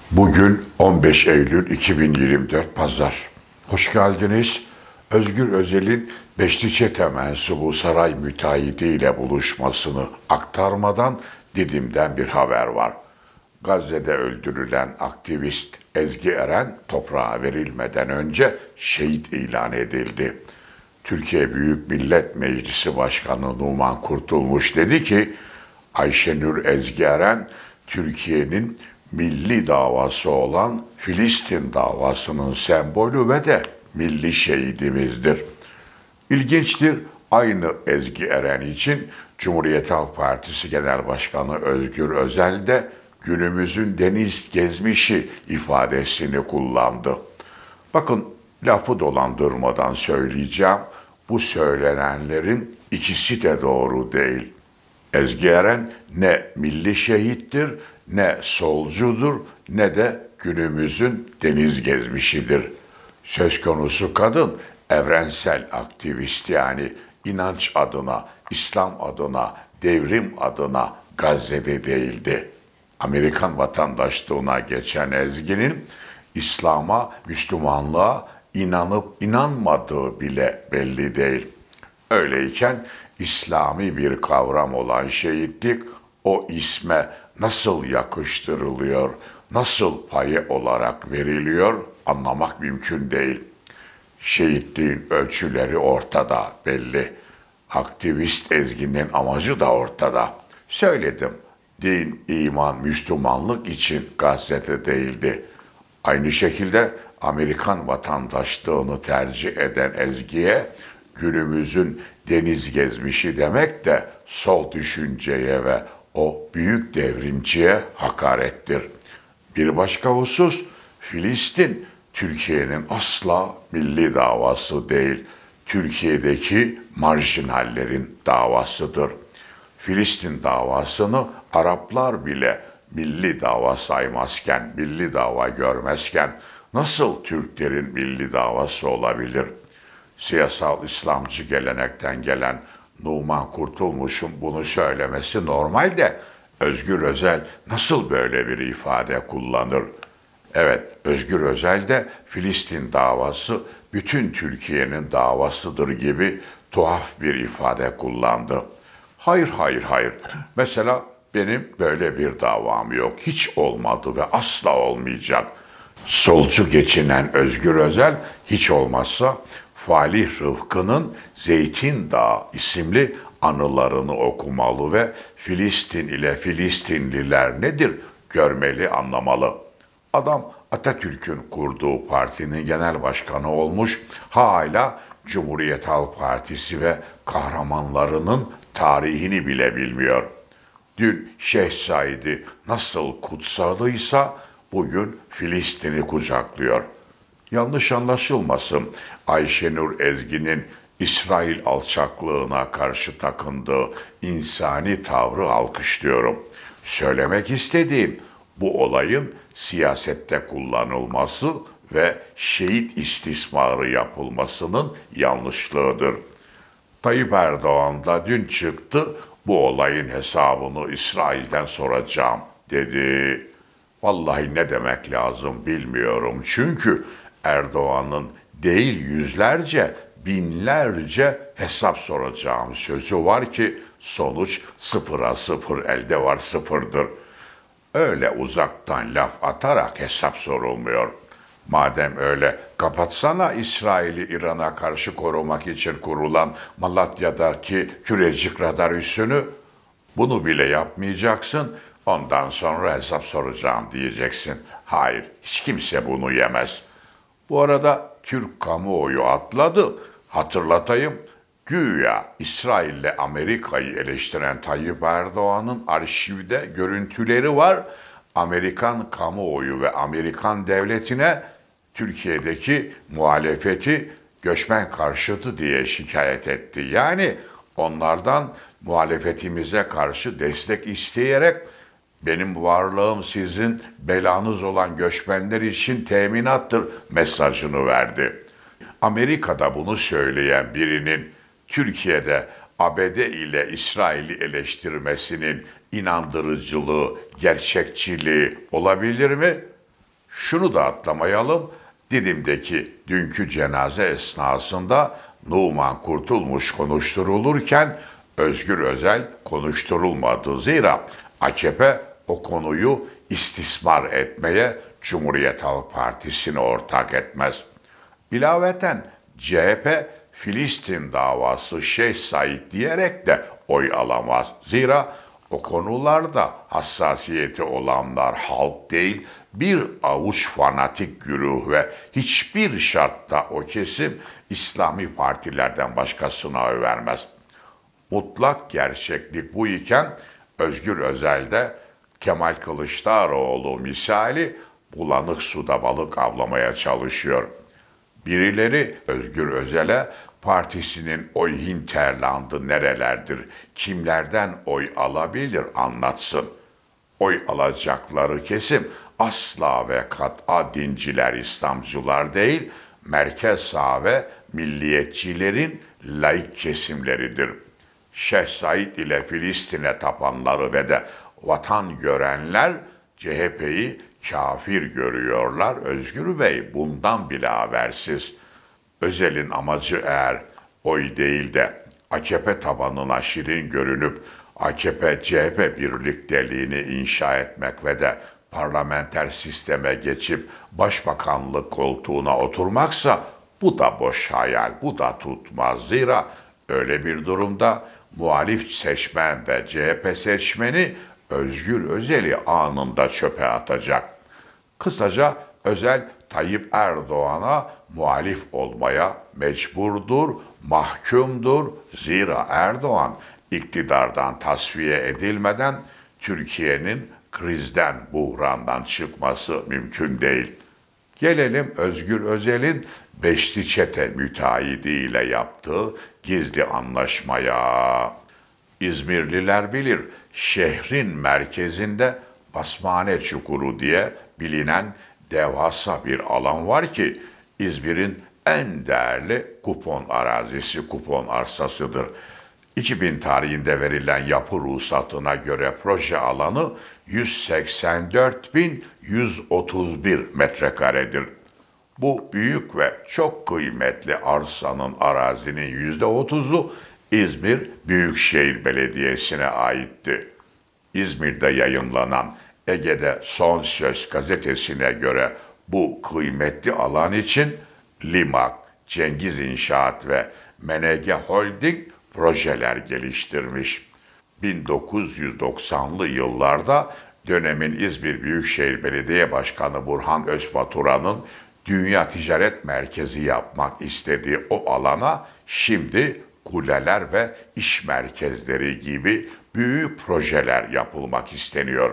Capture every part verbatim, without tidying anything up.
Bugün on beş Eylül iki bin yirmi dört Pazar. Hoş geldiniz. Özgür Özel'in Beşli Çete mensubu saray müteahhidiyle buluşmasını aktarmadan Didim'den bir haber var. Gazze'de öldürülen aktivist Ezgi Eren toprağa verilmeden önce şehit ilan edildi. Türkiye Büyük Millet Meclisi Başkanı Numan Kurtulmuş dedi ki, Ayşenur Ezgi Eren, Türkiye'nin milli davası olan Filistin davasının sembolü ve de milli şehidimizdir. İlginçtir, aynı Ezgi Eren için Cumhuriyet Halk Partisi Genel Başkanı Özgür Özel de günümüzün deniz gezmişi ifadesini kullandı. Bakın, lafı dolandırmadan söyleyeceğim, bu söylenenlerin ikisi de doğru değil. Ezgi Eren ne milli şehittir, ne solcudur, ne de günümüzün deniz gezmişidir. Söz konusu kadın evrensel aktivist, yani inanç adına, İslam adına, devrim adına Gazze'de değildi. Amerikan vatandaşlığına geçen Ezgi'nin İslam'a, Müslümanlığa inanıp inanmadığı bile belli değil. Öyleyken İslami bir kavram olan şehitlik o isme nasıl yakıştırılıyor, nasıl payı olarak veriliyor anlamak mümkün değil. Şehitliğin ölçüleri ortada, belli. Aktivist Ezgi'nin amacı da ortada. Söyledim, din, iman, Müslümanlık için Gazze'de değildi. Aynı şekilde Amerikan vatandaşlığını tercih eden Ezgi'ye günümüzün deniz gezmişi demek de sol düşünceye ve o büyük devrimciye hakarettir. Bir başka husus, Filistin Türkiye'nin asla milli davası değil, Türkiye'deki marjinallerin davasıdır. Filistin davasını Araplar bile milli dava saymazken, milli dava görmezken nasıl Türklerin milli davası olabilir? Siyasal İslamcı gelenekten gelen Numan Kurtulmuş'un bunu söylemesi normal de Özgür Özel nasıl böyle bir ifade kullanır? Evet, Özgür Özel de Filistin davası bütün Türkiye'nin davasıdır gibi tuhaf bir ifade kullandı. Hayır, hayır, hayır. Mesela benim böyle bir davam yok. Hiç olmadı ve asla olmayacak. Solcu geçinen Özgür Özel hiç olmazsa Falih Rıfkı'nın Zeytin Dağı isimli anılarını okumalı ve Filistin ile Filistinliler nedir görmeli, anlamalı. Adam Atatürk'ün kurduğu partinin genel başkanı olmuş, hala Cumhuriyet Halk Partisi ve kahramanlarının tarihini bile bilmiyor. Dün Şeyh Said'i nasıl kutsalıysa bugün Filistin'i kucaklıyor. Yanlış anlaşılmasın, Ayşenur Ezgi'nin İsrail alçaklığına karşı takındığı insani tavrı alkışlıyorum. Söylemek istediğim, bu olayın siyasette kullanılması ve şehit istismarı yapılmasının yanlışlığıdır. Tayyip Erdoğan da dün çıktı, bu olayın hesabını İsrail'den soracağım dedi. Vallahi ne demek lazım bilmiyorum. Çünkü Erdoğan'ın değil yüzlerce, binlerce hesap soracağım sözü var ki sonuç sıfıra sıfır, elde var sıfırdır. Öyle uzaktan laf atarak hesap sorulmuyor. Madem öyle, kapatsana İsrail'i İran'a karşı korumak için kurulan Malatya'daki kürecik radar üssünü. Bunu bile yapmayacaksın, ondan sonra hesap soracağım diyeceksin. Hayır, hiç kimse bunu yemez. Bu arada Türk kamuoyu atladı. Hatırlatayım, güya İsrail'le Amerika'yı eleştiren Tayyip Erdoğan'ın arşivde görüntüleri var. Amerikan kamuoyu ve Amerikan devletine Türkiye'deki muhalefeti göçmen karşıtı diye şikayet etti. Yani onlardan muhalefetimize karşı destek isteyerek benim varlığım sizin belanız olan göçmenler için teminattır mesajını verdi. Amerika'da bunu söyleyen birinin Türkiye'de A B D ile İsrail'i eleştirmesinin inandırıcılığı, gerçekçiliği olabilir mi? Şunu da atlamayalım, Didim'deki dünkü cenaze esnasında Numan Kurtulmuş konuşturulurken Özgür Özel konuşturulmadı. Zira A K P o konuyu istismar etmeye Cumhuriyet Halk Partisi'ni ortak etmez. İlaveten C H P Filistin davası Şeyh Said diyerek de oy alamaz. Zira o konularda hassasiyeti olanlar halk değil, bir avuç fanatik güruh ve hiçbir şartta o kesim İslami partilerden başkasına oy vermez. Mutlak gerçeklik bu iken Özgür Özel'de Kemal Kılıçdaroğlu misali bulanık suda balık avlamaya çalışıyor. Birileri Özgür Özel'e partisinin oy hinterlandı nerelerdir, kimlerden oy alabilir anlatsın. Oy alacakları kesim asla ve kat'a dinciler, İslamcılar değil, merkez sağ ve milliyetçilerin laik kesimleridir. Şeyh Said ile Filistin'e tapanları ve de vatan görenler C H P'yi kafir görüyorlar. Özgür Bey bundan bile habersiz. Özel'in amacı eğer oy değil de A K P tabanına şirin görünüp A K P C H P birlikteliğini inşa etmek ve de parlamenter sisteme geçip başbakanlık koltuğuna oturmaksa bu da boş hayal, bu da tutmaz. Zira öyle bir durumda muhalif seçmen ve C H P seçmeni Özgür Özel'i anında çöpe atacak. Kısaca Özel Tayyip Erdoğan'a muhalif olmaya mecburdur, mahkumdur. Zira Erdoğan iktidardan tasfiye edilmeden Türkiye'nin krizden, buhrandan çıkması mümkün değil. Gelelim Özgür Özel'in Beşli Çete müteahhidiyle yaptığı gizli anlaşmaya. İzmirliler bilir, şehrin merkezinde Basmane Çukuru diye bilinen devasa bir alan var ki İzmir'in en değerli kupon arazisi, kupon arsasıdır. iki bin tarihinde verilen yapı ruhsatına göre proje alanı yüz seksen dört bin yüz otuz bir metrekaredir. Bu büyük ve çok kıymetli arsanın, arazinin yüzde otuzu İzmir Büyükşehir Belediyesi'ne aitti. İzmir'de yayınlanan Ege'de Son Söz gazetesine göre bu kıymetli alan için Limak, Cengiz İnşaat ve M N G Holding projeler geliştirmiş. bin dokuz yüz doksanlı yıllarda dönemin İzmir Büyükşehir Belediye Başkanı Burhan Özfatura'nın Dünya Ticaret Merkezi yapmak istediği o alana şimdi kuleler ve iş merkezleri gibi büyük projeler yapılmak isteniyor.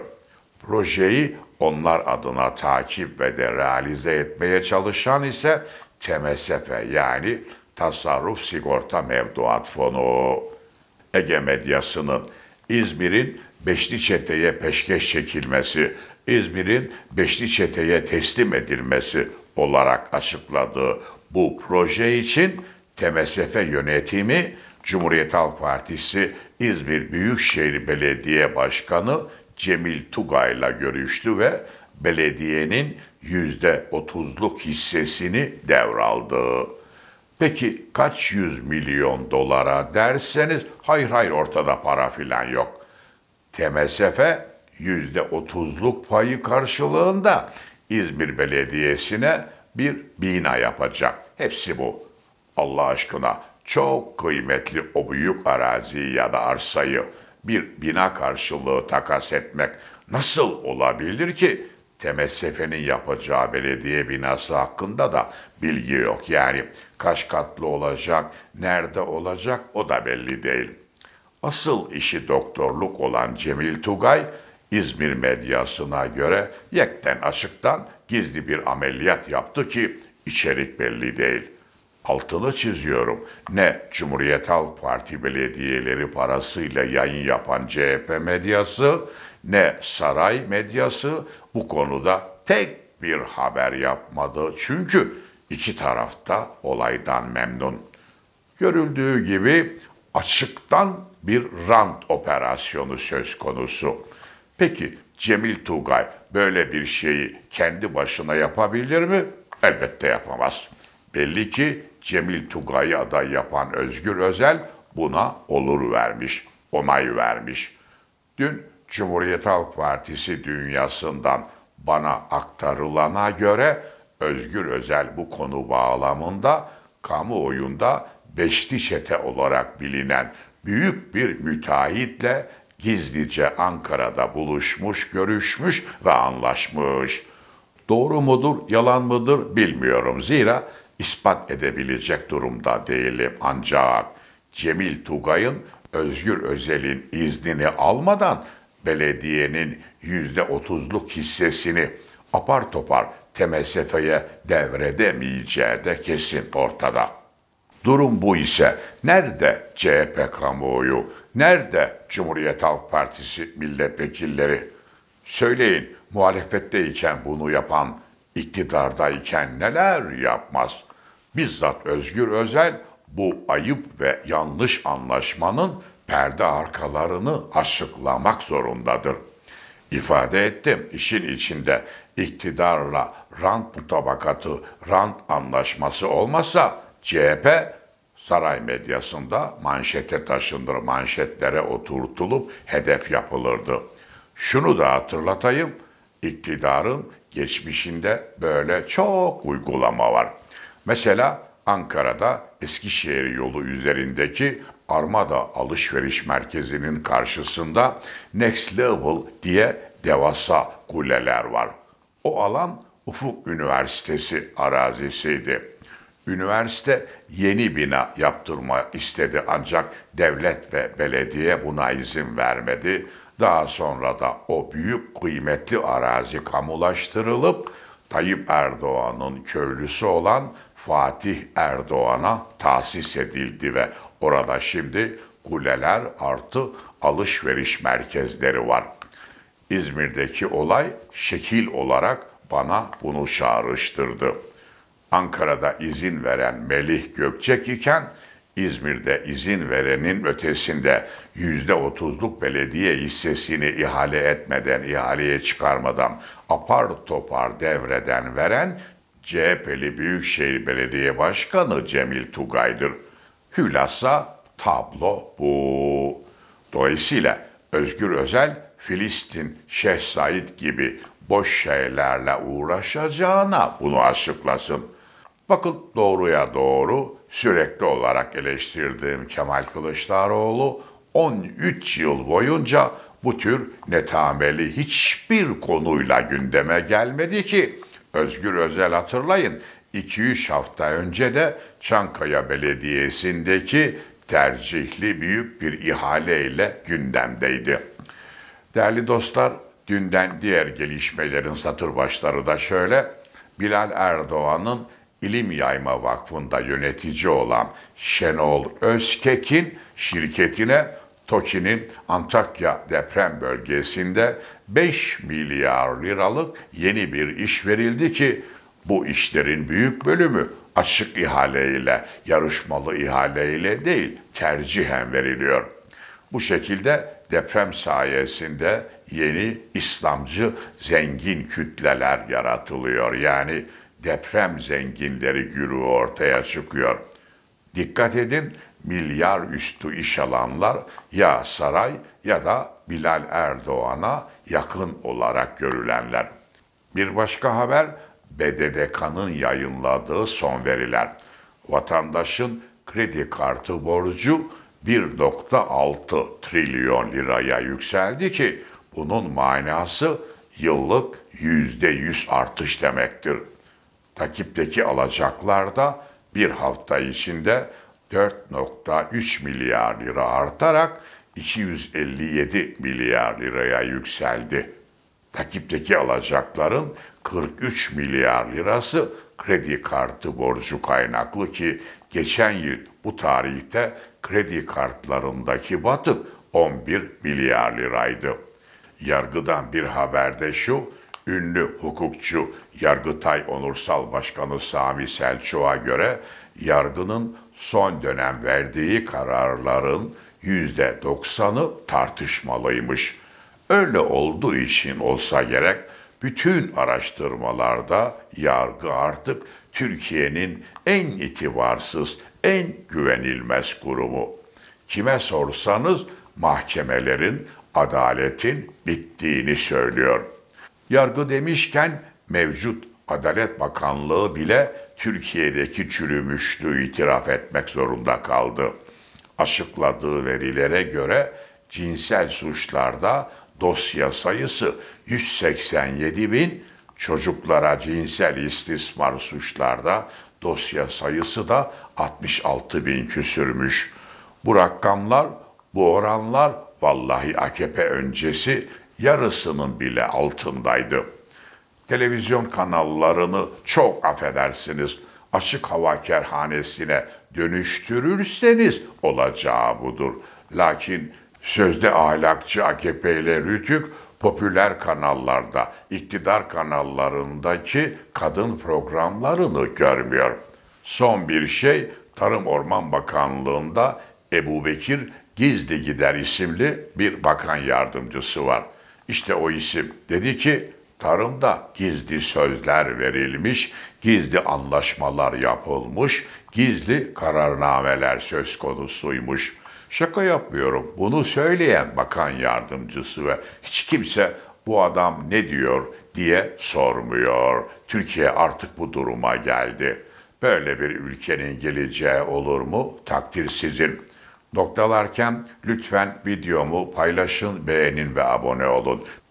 Projeyi onlar adına takip ve de realize etmeye çalışan ise T M S F yani Tasarruf Sigorta Mevduat Fonu. Ege medyasının İzmir'in Beşli Çete'ye peşkeş çekilmesi, İzmir'in Beşli Çete'ye teslim edilmesi olarak açıkladığı bu proje için T M S F yönetimi Cumhuriyet Halk Partisi İzmir Büyükşehir Belediye Başkanı Cemil Tugay'la görüştü ve belediyenin yüzde otuzluk hissesini devraldı. Peki kaç yüz milyon dolara derseniz, hayır hayır ortada para filan yok. T M S F yüzde otuzluk payı karşılığında İzmir Belediyesi'ne bir bina yapacak. Hepsi bu. Allah aşkına çok kıymetli o büyük araziyi ya da arsayı bir bina karşılığı takas etmek nasıl olabilir ki? T M S F'nin yapacağı belediye binası hakkında da bilgi yok. Yani kaç katlı olacak, nerede olacak o da belli değil. Asıl işi doktorluk olan Cemil Tugay, İzmir medyasına göre yekten açıktan gizli bir ameliyat yaptı ki içerik belli değil. Altını çiziyorum. Ne Cumhuriyet Halk Parti belediyeleri parasıyla yayın yapan C H P medyası, ne saray medyası bu konuda tek bir haber yapmadı. Çünkü iki tarafta olaydan memnun. Görüldüğü gibi açıktan bir rant operasyonu söz konusu. Peki Cemil Tugay böyle bir şeyi kendi başına yapabilir mi? Elbette yapamaz. Belli ki Cemil Tugay'ı aday yapan Özgür Özel buna olur vermiş, onay vermiş. Dün Cumhuriyet Halk Partisi dünyasından bana aktarılana göre Özgür Özel bu konu bağlamında kamuoyunda Beşli Çete olarak bilinen büyük bir müteahhitle gizlice Ankara'da buluşmuş, görüşmüş ve anlaşmış. Doğru mudur, yalan mıdır bilmiyorum. Zira ispat edebilecek durumda değilim. Ancak Cemil Tugay'ın Özgür Özel'in iznini almadan belediyenin yüzde otuzluk hissesini apar topar T M S F'ye devredemeyeceği de kesin ortada. Durum bu ise nerede C H P kamuoyu, nerede Cumhuriyet Halk Partisi milletvekilleri? Söyleyin, muhalefetteyken bunu yapan, iktidardayken neler yapmaz? Bizzat Özgür Özel bu ayıp ve yanlış anlaşmanın perde arkalarını açıklamak zorundadır. İfade ettim, işin içinde iktidarla rant mutabakatı, rant anlaşması olmasa C H P saray medyasında manşete taşındır, manşetlere oturtulup hedef yapılırdı. Şunu da hatırlatayım, iktidarın geçmişinde böyle çok uygulama var. Mesela Ankara'da Eskişehir yolu üzerindeki Armada Alışveriş Merkezi'nin karşısında Next Level diye devasa kuleler var. O alan Ufuk Üniversitesi arazisiydi. Üniversite yeni bina yaptırma istedi ancak devlet ve belediye buna izin vermedi. Daha sonra da o büyük kıymetli arazi kamulaştırılıp Tayyip Erdoğan'ın köylüsü olan Fatih Erdoğan'a tahsis edildi ve orada şimdi kuleler artı alışveriş merkezleri var. İzmir'deki olay şekil olarak bana bunu çağrıştırdı. Ankara'da izin veren Melih Gökçek iken İzmir'de izin verenin ötesinde yüzde otuzluk belediye hissesini ihale etmeden, ihaleye çıkarmadan apar topar devreden veren C H P'li Büyükşehir Belediye Başkanı Cemil Tugay'dır. Hülasa tablo bu. Dolayısıyla Özgür Özel, Filistin, Şeyh Said gibi boş şeylerle uğraşacağına bunu açıklasın. Bakın doğruya doğru sürekli olarak eleştirdiğim Kemal Kılıçdaroğlu on üç yıl boyunca bu tür netameli hiçbir konuyla gündeme gelmedi ki. Özgür Özel hatırlayın iki üç hafta önce de Çankaya Belediyesi'ndeki tercihli büyük bir ihaleyle gündemdeydi. Değerli dostlar, dünden diğer gelişmelerin satır başları da şöyle. Bilal Erdoğan'ın İlim Yayma Vakfı'nda yönetici olan Şenol Özkek'in şirketine TOKİ'nin Antakya deprem bölgesinde beş milyar liralık yeni bir iş verildi ki bu işlerin büyük bölümü açık ihaleyle, yarışmalı ihaleyle değil, tercihen veriliyor. Bu şekilde deprem sayesinde yeni İslamcı zengin kütleler yaratılıyor. Yani deprem zenginleri güruhu ortaya çıkıyor. Dikkat edin, milyar üstü iş alanlar ya saray ya da Bilal Erdoğan'a yakın olarak görülenler. Bir başka haber, B D D K'nın yayınladığı son veriler. Vatandaşın kredi kartı borcu bir nokta altı trilyon liraya yükseldi ki bunun manası yıllık yüzde yüz artış demektir. Takipteki alacaklar da bir hafta içinde dört nokta üç milyar lira artarak iki yüz elli yedi milyar liraya yükseldi. Takipteki alacakların kırk üç milyar lirası kredi kartı borcu kaynaklı ki geçen yıl bu tarihte kredi kartlarındaki batık on bir milyar liraydı. Yargıdan bir haberde şu, ünlü hukukçu Yargıtay Onursal Başkanı Sami Selçuk'a göre yargının son dönem verdiği kararların yüzde doksanı tartışmalıymış. Öyle olduğu için olsa gerek bütün araştırmalarda yargı artık Türkiye'nin en itibarsız, en güvenilmez kurumu. Kime sorsanız mahkemelerin, adaletin bittiğini söylüyor. Yargı demişken mevcut Adalet Bakanlığı bile Türkiye'deki çürümüşlüğü itiraf etmek zorunda kaldı. Açıkladığı verilere göre cinsel suçlarda dosya sayısı yüz seksen yedi bin, çocuklara cinsel istismar suçlarda dosya sayısı da altmış altı bin küsürmüş. Bu rakamlar, bu oranlar vallahi A K P öncesi yarısının bile altındaydı. Televizyon kanallarını çok affedersiniz açık hava kerhanesine dönüştürürseniz olacağı budur. Lakin sözde ahlakçı A K P ile Rütük popüler kanallarda, iktidar kanallarındaki kadın programlarını görmüyor. Son bir şey, Tarım Orman Bakanlığı'nda Ebubekir Gizli Gider isimli bir bakan yardımcısı var. İşte o isim dedi ki, tarımda gizli sözler verilmiş, gizli anlaşmalar yapılmış, gizli kararnameler söz konusuymuş. Şaka yapmıyorum. Bunu söyleyen bakan yardımcısı ve hiç kimse bu adam ne diyor diye sormuyor. Türkiye artık bu duruma geldi. Böyle bir ülkenin geleceği olur mu? Takdir sizin. Noktalarken lütfen videomu paylaşın, beğenin ve abone olun.